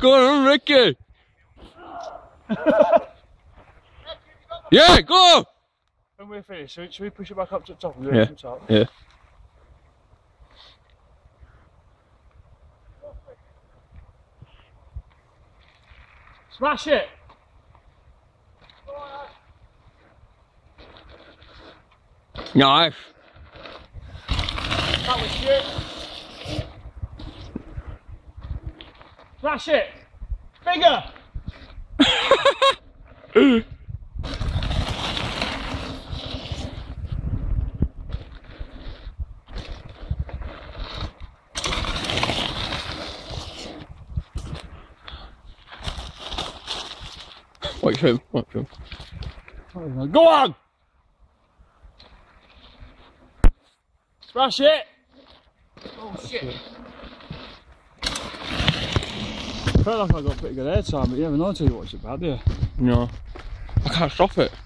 Go on, Ricky. Yeah, go. When we're finished, should we push it back up to the top and do Yeah. it from the top? Yeah. Smash it! Nice. That was shit. Smash it! Bigger! Watch him. Watch him. Go on! Smash it! Oh shit! I felt like I got pretty good air time, but you never know until you watch it bad, do you? No. I can't stop it.